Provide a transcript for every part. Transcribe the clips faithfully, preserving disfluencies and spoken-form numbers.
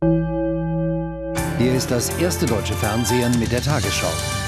Hier ist das erste deutsche Fernsehen mit der Tagesschau.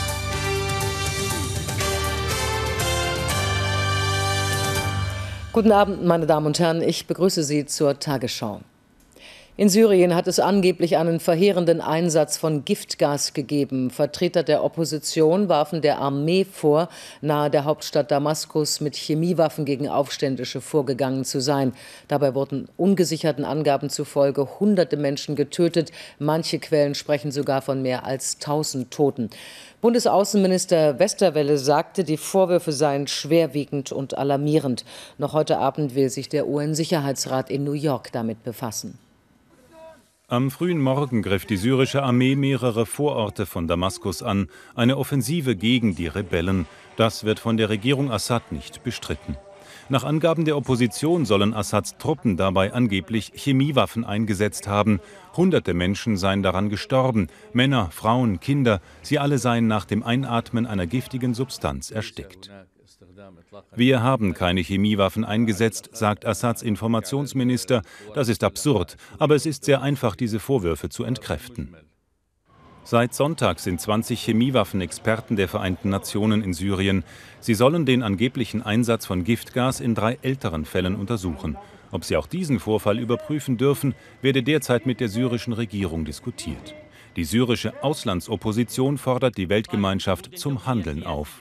Guten Abend, meine Damen und Herren, ich begrüße Sie zur Tagesschau. In Syrien hat es angeblich einen verheerenden Einsatz von Giftgas gegeben. Vertreter der Opposition warfen der Armee vor, nahe der Hauptstadt Damaskus mit Chemiewaffen gegen Aufständische vorgegangen zu sein. Dabei wurden ungesicherten Angaben zufolge hunderte Menschen getötet. Manche Quellen sprechen sogar von mehr als tausend Toten. Bundesaußenminister Westerwelle sagte, die Vorwürfe seien schwerwiegend und alarmierend. Noch heute Abend will sich der U N-Sicherheitsrat in New York damit befassen. Am frühen Morgen griff die syrische Armee mehrere Vororte von Damaskus an, eine Offensive gegen die Rebellen. Das wird von der Regierung Assad nicht bestritten. Nach Angaben der Opposition sollen Assads Truppen dabei angeblich Chemiewaffen eingesetzt haben. Hunderte Menschen seien daran gestorben, Männer, Frauen, Kinder, sie alle seien nach dem Einatmen einer giftigen Substanz erstickt. Wir haben keine Chemiewaffen eingesetzt, sagt Assads Informationsminister. Das ist absurd, aber es ist sehr einfach, diese Vorwürfe zu entkräften. Seit Sonntag sind zwanzig Chemiewaffenexperten der Vereinten Nationen in Syrien. Sie sollen den angeblichen Einsatz von Giftgas in drei älteren Fällen untersuchen. Ob sie auch diesen Vorfall überprüfen dürfen, werde derzeit mit der syrischen Regierung diskutiert. Die syrische Auslandsopposition fordert die Weltgemeinschaft zum Handeln auf.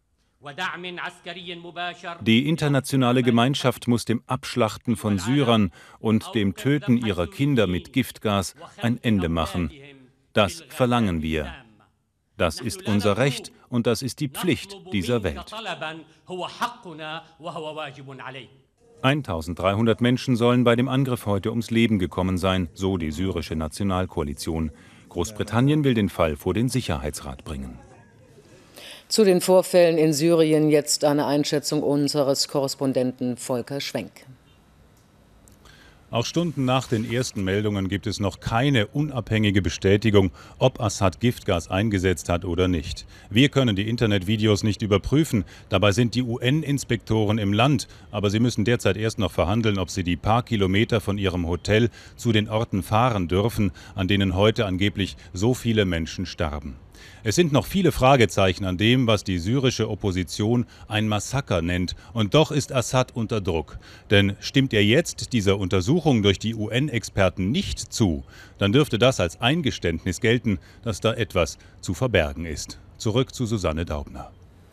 Die internationale Gemeinschaft muss dem Abschlachten von Syrern und dem Töten ihrer Kinder mit Giftgas ein Ende machen. Das verlangen wir. Das ist unser Recht und das ist die Pflicht dieser Welt. eintausenddreihundert Menschen sollen bei dem Angriff heute ums Leben gekommen sein, so die syrische Nationalkoalition. Großbritannien will den Fall vor den Sicherheitsrat bringen. Zu den Vorfällen in Syrien jetzt eine Einschätzung unseres Korrespondenten Volker Schwenk. Auch Stunden nach den ersten Meldungen gibt es noch keine unabhängige Bestätigung, ob Assad Giftgas eingesetzt hat oder nicht. Wir können die Internetvideos nicht überprüfen. Dabei sind die U N-Inspektoren im Land. Aber sie müssen derzeit erst noch verhandeln, ob sie die paar Kilometer von ihrem Hotel zu den Orten fahren dürfen, an denen heute angeblich so viele Menschen sterben. Es sind noch viele Fragezeichen an dem, was die syrische Opposition ein Massaker nennt. Und doch ist Assad unter Druck. Denn stimmt er jetzt dieser Untersuchung durch die U N-Experten nicht zu, dann dürfte das als Eingeständnis gelten, dass da etwas zu verbergen ist. Zurück zu Susanne Daubner.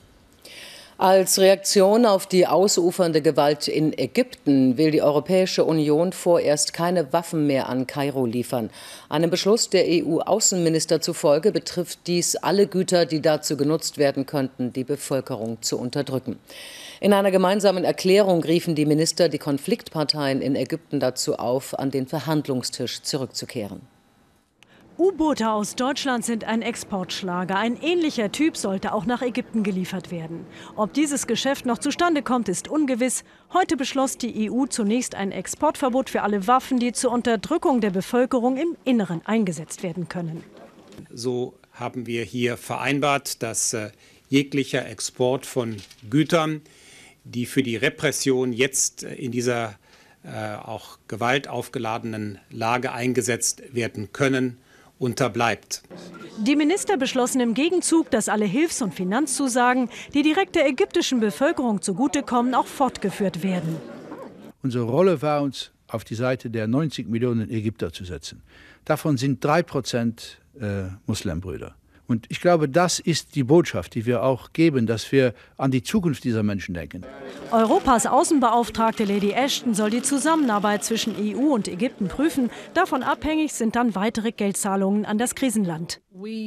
Als Reaktion auf die ausufernde Gewalt in Ägypten will die Europäische Union vorerst keine Waffen mehr an Kairo liefern. Einem Beschluss der E U-Außenminister zufolge betrifft dies alle Güter, die dazu genutzt werden könnten, die Bevölkerung zu unterdrücken. In einer gemeinsamen Erklärung riefen die Minister die Konfliktparteien in Ägypten dazu auf, an den Verhandlungstisch zurückzukehren. U-Boote aus Deutschland sind ein Exportschlager. Ein ähnlicher Typ sollte auch nach Ägypten geliefert werden. Ob dieses Geschäft noch zustande kommt, ist ungewiss. Heute beschloss die E U zunächst ein Exportverbot für alle Waffen, die zur Unterdrückung der Bevölkerung im Inneren eingesetzt werden können. So haben wir hier vereinbart, dass äh, jeglicher Export von Gütern, die für die Repression jetzt äh, in dieser äh, auch gewaltaufgeladenen Lage eingesetzt werden können, unterbleibt. Die Minister beschlossen im Gegenzug, dass alle Hilfs- und Finanzzusagen, die direkt der ägyptischen Bevölkerung zugutekommen, auch fortgeführt werden. Unsere Rolle war, uns auf die Seite der neunzig Millionen Ägypter zu setzen. Davon sind drei Prozent äh, Muslimbrüder. Und ich glaube, das ist die Botschaft, die wir auch geben, dass wir an die Zukunft dieser Menschen denken. Europas Außenbeauftragte Lady Ashton soll die Zusammenarbeit zwischen E U und Ägypten prüfen. Davon abhängig sind dann weitere Geldzahlungen an das Krisenland.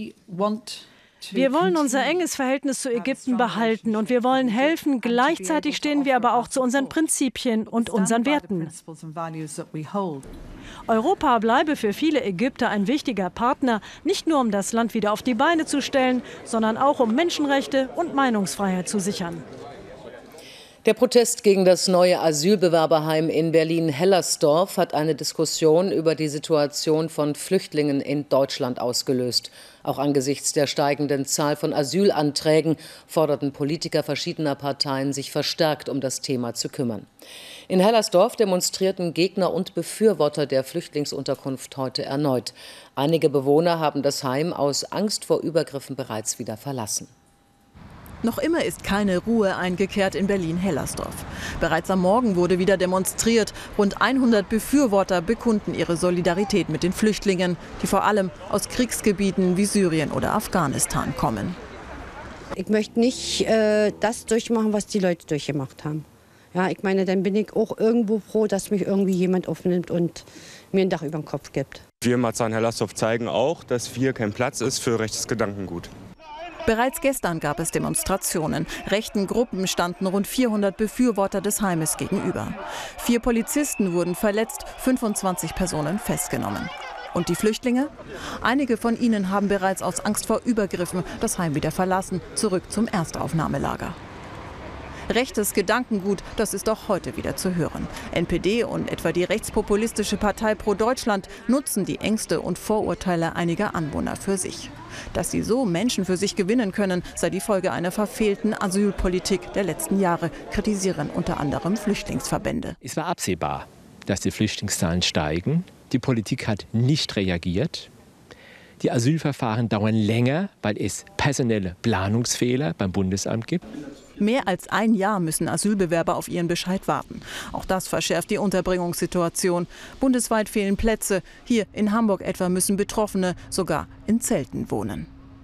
Wir wollen unser enges Verhältnis zu Ägypten behalten und wir wollen helfen. Gleichzeitig stehen wir aber auch zu unseren Prinzipien und unseren Werten. Europa bleibe für viele Ägypter ein wichtiger Partner, nicht nur um das Land wieder auf die Beine zu stellen, sondern auch um Menschenrechte und Meinungsfreiheit zu sichern. Der Protest gegen das neue Asylbewerberheim in Berlin-Hellersdorf hat eine Diskussion über die Situation von Flüchtlingen in Deutschland ausgelöst. Auch angesichts der steigenden Zahl von Asylanträgen forderten Politiker verschiedener Parteien, sich verstärkt um das Thema zu kümmern. In Hellersdorf demonstrierten Gegner und Befürworter der Flüchtlingsunterkunft heute erneut. Einige Bewohner haben das Heim aus Angst vor Übergriffen bereits wieder verlassen. Noch immer ist keine Ruhe eingekehrt in Berlin-Hellersdorf. Bereits am Morgen wurde wieder demonstriert. Rund hundert Befürworter bekunden ihre Solidarität mit den Flüchtlingen, die vor allem aus Kriegsgebieten wie Syrien oder Afghanistan kommen. Ich möchte nicht äh, das durchmachen, was die Leute durchgemacht haben. Ja, ich meine, dann bin ich auch irgendwo froh, dass mich irgendwie jemand aufnimmt und mir ein Dach über den Kopf gibt. Wir in Marzahn-Hellersdorf zeigen auch, dass hier kein Platz ist für rechtes Gedankengut. Bereits gestern gab es Demonstrationen. Rechten Gruppen standen rund vierhundert Befürworter des Heimes gegenüber. Vier Polizisten wurden verletzt, fünfundzwanzig Personen festgenommen. Und die Flüchtlinge? Einige von ihnen haben bereits aus Angst vor Übergriffen das Heim wieder verlassen, zurück zum Erstaufnahmelager. Rechtes Gedankengut, das ist auch heute wieder zu hören. N P D und etwa die rechtspopulistische Partei Pro Deutschland nutzen die Ängste und Vorurteile einiger Anwohner für sich. Dass sie so Menschen für sich gewinnen können, sei die Folge einer verfehlten Asylpolitik der letzten Jahre, kritisieren unter anderem Flüchtlingsverbände. Es war absehbar, dass die Flüchtlingszahlen steigen. Die Politik hat nicht reagiert. Die Asylverfahren dauern länger, weil es personelle Planungsfehler beim Bundesamt gibt. Mehr als ein Jahr müssen Asylbewerber auf ihren Bescheid warten. Auch das verschärft die Unterbringungssituation. Bundesweit fehlen Plätze. Hier in Hamburg etwa müssen Betroffene sogar in Zelten wohnen.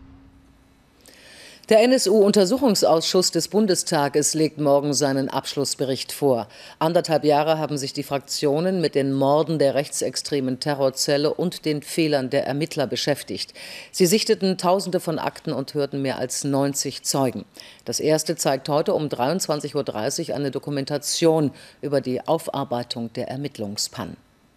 Der N S U-Untersuchungsausschuss des Bundestages legt morgen seinen Abschlussbericht vor. Anderthalb Jahre haben sich die Fraktionen mit den Morden der rechtsextremen Terrorzelle und den Fehlern der Ermittler beschäftigt. Sie sichteten Tausende von Akten und hörten mehr als neunzig Zeugen. Das erste zeigt heute um dreiundzwanzig Uhr dreißig eine Dokumentation über die Aufarbeitung der Ermittlungspannen.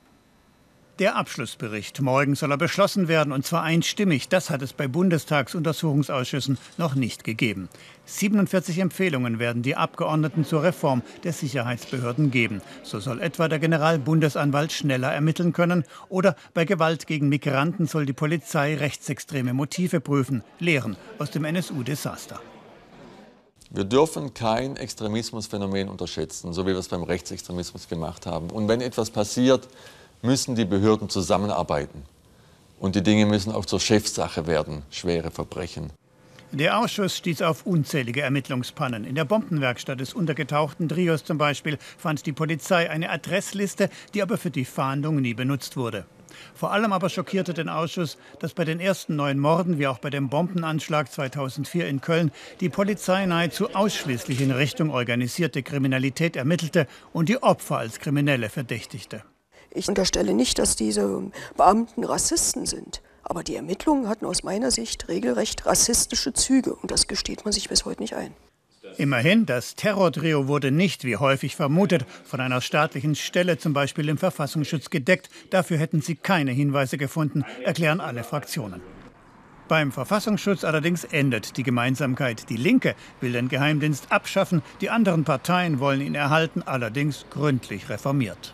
Der Abschlussbericht. Morgen soll er beschlossen werden, und zwar einstimmig. Das hat es bei Bundestagsuntersuchungsausschüssen noch nicht gegeben. siebenundvierzig Empfehlungen werden die Abgeordneten zur Reform der Sicherheitsbehörden geben. So soll etwa der Generalbundesanwalt schneller ermitteln können, oder bei Gewalt gegen Migranten soll die Polizei rechtsextreme Motive prüfen. Lehren aus dem N S U-Desaster. Wir dürfen kein Extremismusphänomen unterschätzen, so wie wir es beim Rechtsextremismus gemacht haben. Und wenn etwas passiert, müssen die Behörden zusammenarbeiten. Und die Dinge müssen auch zur Chefsache werden, schwere Verbrechen. Der Ausschuss stieß auf unzählige Ermittlungspannen. In der Bombenwerkstatt des untergetauchten Trios zum Beispiel fand die Polizei eine Adressliste, die aber für die Fahndung nie benutzt wurde. Vor allem aber schockierte den Ausschuss, dass bei den ersten neun Morden, wie auch bei dem Bombenanschlag zweitausendvier in Köln, die Polizei nahezu ausschließlich in Richtung organisierte Kriminalität ermittelte und die Opfer als Kriminelle verdächtigte. Ich unterstelle nicht, dass diese Beamten Rassisten sind. Aber die Ermittlungen hatten aus meiner Sicht regelrecht rassistische Züge. Und das gesteht man sich bis heute nicht ein. Immerhin, das Terrortrio wurde nicht, wie häufig vermutet, von einer staatlichen Stelle, zum Beispiel im Verfassungsschutz, gedeckt. Dafür hätten sie keine Hinweise gefunden, erklären alle Fraktionen. Beim Verfassungsschutz allerdings endet die Gemeinsamkeit. Die Linke will den Geheimdienst abschaffen, die anderen Parteien wollen ihn erhalten, allerdings gründlich reformiert.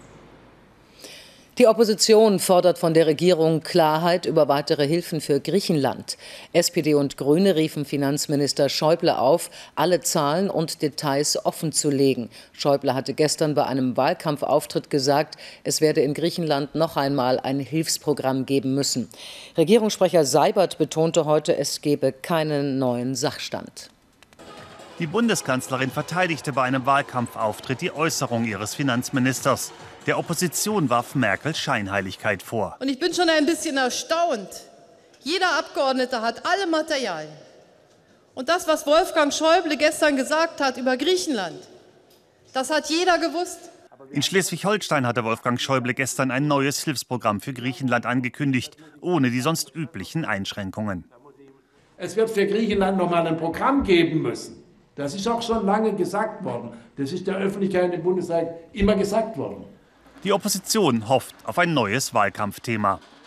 Die Opposition fordert von der Regierung Klarheit über weitere Hilfen für Griechenland. S P D und Grüne riefen Finanzminister Schäuble auf, alle Zahlen und Details offenzulegen. Schäuble hatte gestern bei einem Wahlkampfauftritt gesagt, es werde in Griechenland noch einmal ein Hilfsprogramm geben müssen. Regierungssprecher Seibert betonte heute, es gebe keinen neuen Sachstand. Die Bundeskanzlerin verteidigte bei einem Wahlkampfauftritt die Äußerung ihres Finanzministers. Der Opposition warf Merkel Scheinheiligkeit vor. Und ich bin schon ein bisschen erstaunt. Jeder Abgeordnete hat alle Materialien. Und das, was Wolfgang Schäuble gestern gesagt hat über Griechenland, das hat jeder gewusst. In Schleswig-Holstein hatte Wolfgang Schäuble gestern ein neues Hilfsprogramm für Griechenland angekündigt, ohne die sonst üblichen Einschränkungen. Es wird für Griechenland noch mal ein Programm geben müssen. Das ist auch schon lange gesagt worden. Das ist der Öffentlichkeit im Bundestag immer gesagt worden. Die Opposition hofft auf ein neues Wahlkampfthema.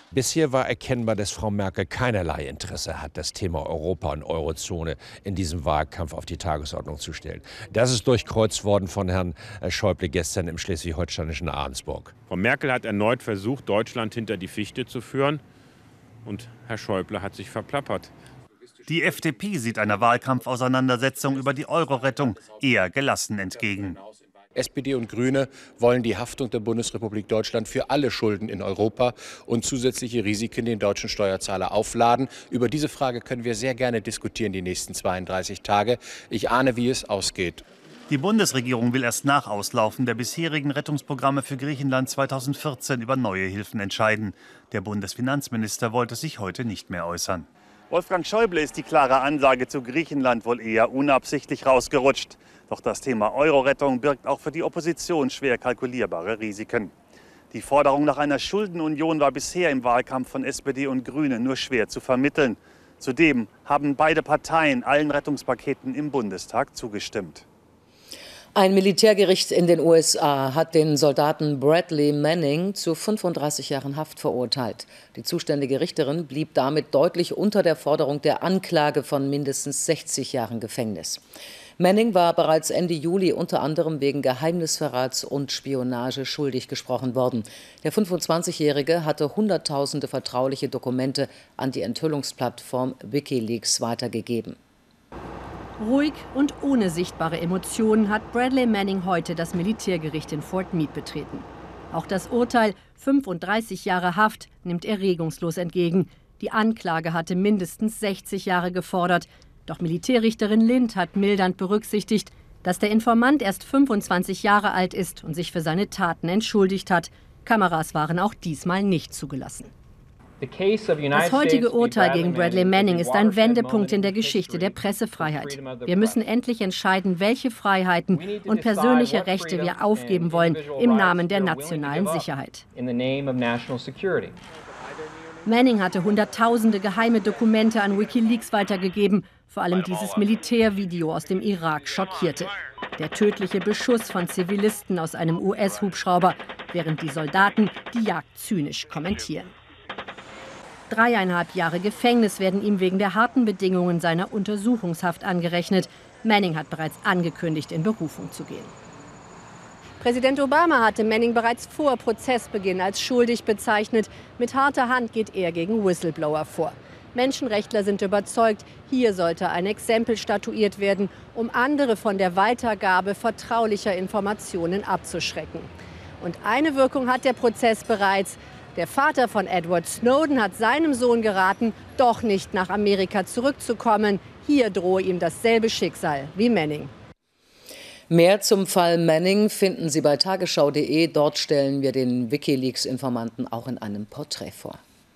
Bisher war erkennbar, dass Frau Merkel keinerlei Interesse hat, das Thema Europa und Eurozone in diesem Wahlkampf auf die Tagesordnung zu stellen. Das ist durchkreuzt worden von Herrn Schäuble gestern im schleswig-holsteinischen Ahrensburg. Frau Merkel hat erneut versucht, Deutschland hinter die Fichte zu führen. Und Herr Schäuble hat sich verplappert. Die F D P sieht einer Wahlkampfauseinandersetzung über die Euro-Rettung eher gelassen entgegen. S P D und Grüne wollen die Haftung der Bundesrepublik Deutschland für alle Schulden in Europa und zusätzliche Risiken den deutschen Steuerzahler aufladen. Über diese Frage können wir sehr gerne diskutieren die nächsten zweiunddreißig Tage. Ich ahne, wie es ausgeht. Die Bundesregierung will erst nach Auslaufen der bisherigen Rettungsprogramme für Griechenland zweitausendvierzehn über neue Hilfen entscheiden. Der Bundesfinanzminister wollte sich heute nicht mehr äußern. Wolfgang Schäuble ist die klare Ansage zu Griechenland wohl eher unabsichtlich rausgerutscht. Doch das Thema Euro-Rettung birgt auch für die Opposition schwer kalkulierbare Risiken. Die Forderung nach einer Schuldenunion war bisher im Wahlkampf von S P D und Grünen nur schwer zu vermitteln. Zudem haben beide Parteien allen Rettungspaketen im Bundestag zugestimmt. Ein Militärgericht in den U S A hat den Soldaten Bradley Manning zu fünfunddreißig Jahren Haft verurteilt. Die zuständige Richterin blieb damit deutlich unter der Forderung der Anklage von mindestens sechzig Jahren Gefängnis. Manning war bereits Ende Juli unter anderem wegen Geheimnisverrats und Spionage schuldig gesprochen worden. Der fünfundzwanzigjährige hatte hunderttausende vertrauliche Dokumente an die Enthüllungsplattform WikiLeaks weitergegeben. Ruhig und ohne sichtbare Emotionen hat Bradley Manning heute das Militärgericht in Fort Meade betreten. Auch das Urteil, fünfunddreißig Jahre Haft, nimmt er regungslos entgegen. Die Anklage hatte mindestens sechzig Jahre gefordert. Doch Militärrichterin Lind hat mildernd berücksichtigt, dass der Informant erst fünfundzwanzig Jahre alt ist und sich für seine Taten entschuldigt hat. Kameras waren auch diesmal nicht zugelassen. Das heutige Urteil gegen Bradley Manning ist ein Wendepunkt in der Geschichte der Pressefreiheit. Wir müssen endlich entscheiden, welche Freiheiten und persönliche Rechte wir aufgeben wollen im Namen der nationalen Sicherheit. Manning hatte Hunderttausende geheime Dokumente an WikiLeaks weitergegeben. Vor allem dieses Militärvideo aus dem Irak schockierte. Der tödliche Beschuss von Zivilisten aus einem U S-Hubschrauber, während die Soldaten die Jagd zynisch kommentieren. Dreieinhalb Jahre Gefängnis werden ihm wegen der harten Bedingungen seiner Untersuchungshaft angerechnet. Manning hat bereits angekündigt, in Berufung zu gehen. Präsident Obama hatte Manning bereits vor Prozessbeginn als schuldig bezeichnet. Mit harter Hand geht er gegen Whistleblower vor. Menschenrechtler sind überzeugt, hier sollte ein Exempel statuiert werden, um andere von der Weitergabe vertraulicher Informationen abzuschrecken. Und eine Wirkung hat der Prozess bereits. Der Vater von Edward Snowden hat seinem Sohn geraten, doch nicht nach Amerika zurückzukommen. Hier drohe ihm dasselbe Schicksal wie Manning. Mehr zum Fall Manning finden Sie bei tagesschau punkt de. Dort stellen wir den WikiLeaks-Informanten auch in einem Porträt vor.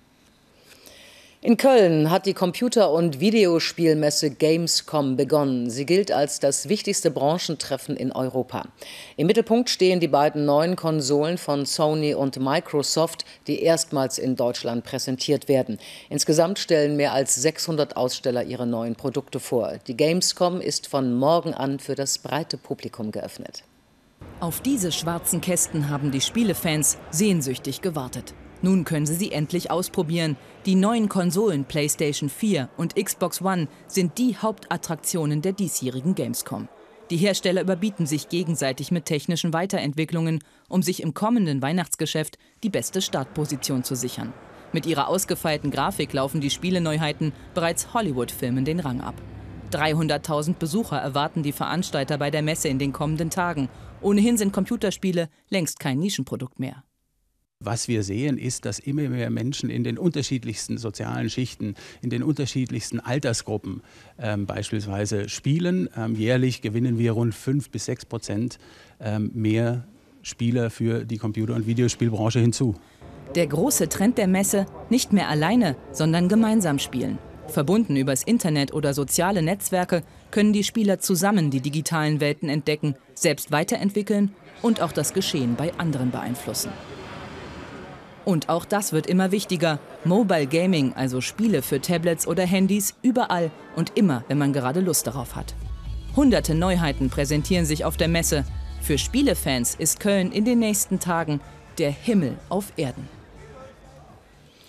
In Köln hat die Computer- und Videospielmesse Gamescom begonnen. Sie gilt als das wichtigste Branchentreffen in Europa. Im Mittelpunkt stehen die beiden neuen Konsolen von Sony und Microsoft, die erstmals in Deutschland präsentiert werden. Insgesamt stellen mehr als sechshundert Aussteller ihre neuen Produkte vor. Die Gamescom ist von morgen an für das breite Publikum geöffnet. Auf diese schwarzen Kästen haben die Spielefans sehnsüchtig gewartet. Nun können sie sie endlich ausprobieren. Die neuen Konsolen PlayStation vier und Xbox One sind die Hauptattraktionen der diesjährigen Gamescom. Die Hersteller überbieten sich gegenseitig mit technischen Weiterentwicklungen, um sich im kommenden Weihnachtsgeschäft die beste Startposition zu sichern. Mit ihrer ausgefeilten Grafik laufen die Spieleneuheiten bereits Hollywood-Filmen den Rang ab. dreihunderttausend Besucher erwarten die Veranstalter bei der Messe in den kommenden Tagen. Ohnehin sind Computerspiele längst kein Nischenprodukt mehr. Was wir sehen, ist, dass immer mehr Menschen in den unterschiedlichsten sozialen Schichten, in den unterschiedlichsten Altersgruppen ähm, beispielsweise spielen. Ähm, jährlich gewinnen wir rund fünf bis sechs Prozent ähm, mehr Spieler für die Computer- und Videospielbranche hinzu. Der große Trend der Messe: nicht mehr alleine, sondern gemeinsam spielen. Verbunden übers Internet oder soziale Netzwerke können die Spieler zusammen die digitalen Welten entdecken, selbst weiterentwickeln und auch das Geschehen bei anderen beeinflussen. Und auch das wird immer wichtiger. Mobile Gaming, also Spiele für Tablets oder Handys, überall und immer, wenn man gerade Lust darauf hat. Hunderte Neuheiten präsentieren sich auf der Messe. Für Spielefans ist Köln in den nächsten Tagen der Himmel auf Erden.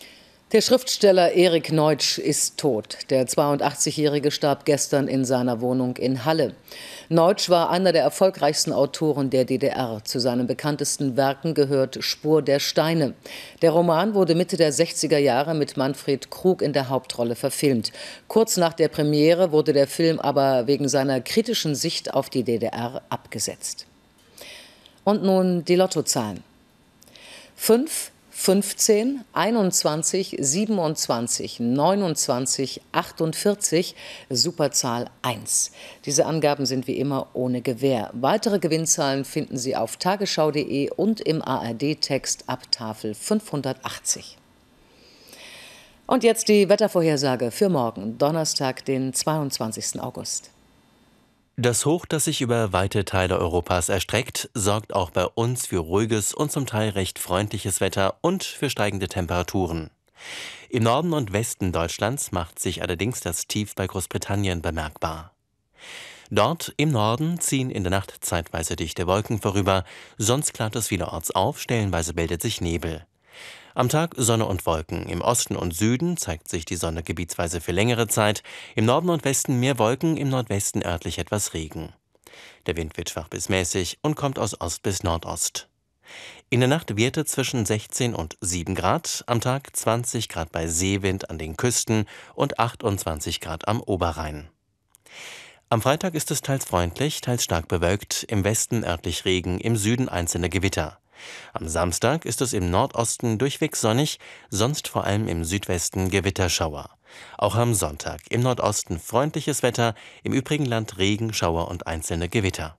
Der Schriftsteller Erik Neutsch ist tot. Der zweiundachtzigjährige starb gestern in seiner Wohnung in Halle. Neutsch war einer der erfolgreichsten Autoren der D D R. Zu seinen bekanntesten Werken gehört Spur der Steine. Der Roman wurde Mitte der sechziger Jahre mit Manfred Krug in der Hauptrolle verfilmt. Kurz nach der Premiere wurde der Film aber wegen seiner kritischen Sicht auf die D D R abgesetzt. Und nun die Lottozahlen. fünf, fünfzehn, einundzwanzig, siebenundzwanzig, neunundzwanzig, achtundvierzig, Superzahl eins. Diese Angaben sind wie immer ohne Gewähr. Weitere Gewinnzahlen finden Sie auf tagesschau punkt de und im A R D-Text ab Tafel fünfhundertachtzig. Und jetzt die Wettervorhersage für morgen, Donnerstag, den zweiundzwanzigsten August. Das Hoch, das sich über weite Teile Europas erstreckt, sorgt auch bei uns für ruhiges und zum Teil recht freundliches Wetter und für steigende Temperaturen. Im Norden und Westen Deutschlands macht sich allerdings das Tief bei Großbritannien bemerkbar. Dort im Norden ziehen in der Nacht zeitweise dichte Wolken vorüber, sonst klart es vielerorts auf, stellenweise bildet sich Nebel. Am Tag Sonne und Wolken. Im Osten und Süden zeigt sich die Sonne gebietsweise für längere Zeit. Im Norden und Westen mehr Wolken, im Nordwesten örtlich etwas Regen. Der Wind wird schwach bis mäßig und kommt aus Ost bis Nordost. In der Nacht Werte zwischen sechzehn und sieben Grad, am Tag zwanzig Grad bei Seewind an den Küsten und achtundzwanzig Grad am Oberrhein. Am Freitag ist es teils freundlich, teils stark bewölkt, im Westen örtlich Regen, im Süden einzelne Gewitter. Am Samstag ist es im Nordosten durchweg sonnig, sonst vor allem im Südwesten Gewitterschauer. Auch am Sonntag im Nordosten freundliches Wetter, im übrigen Land Regen, Schauer und einzelne Gewitter.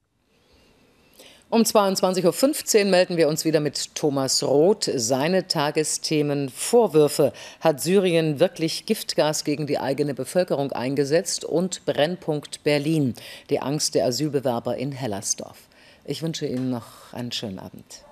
Um zweiundzwanzig Uhr fünfzehn melden wir uns wieder mit Thomas Roth. Seine Tagesthemen: Vorwürfe, hat Syrien wirklich Giftgas gegen die eigene Bevölkerung eingesetzt? Und Brennpunkt Berlin, die Angst der Asylbewerber in Hellersdorf. Ich wünsche Ihnen noch einen schönen Abend.